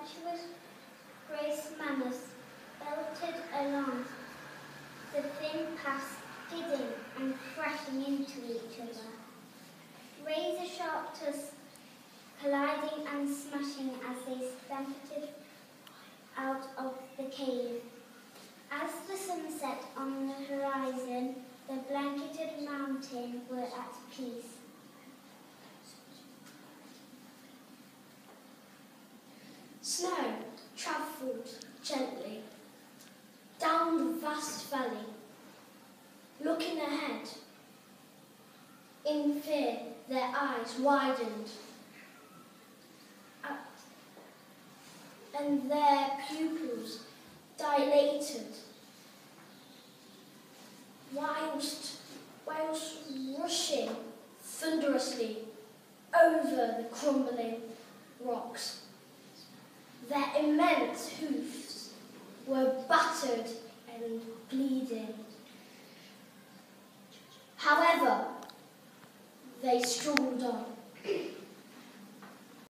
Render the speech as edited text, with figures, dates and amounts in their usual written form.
impetuous Grace Manus belted along the thin path, skidding and crashing into each other. Razor-sharp tusks colliding and smashing as they stampeded out of the cave. As the sun set on the horizon, the blanketed mountain were at peace. Snow travelled gently down the vast valley, looking ahead. In fear, their eyes widened, and their pupils dilated, whilst rushing thunderously over the crumbling rocks. Their immense hoofs were battered and bleeding. However, they struggled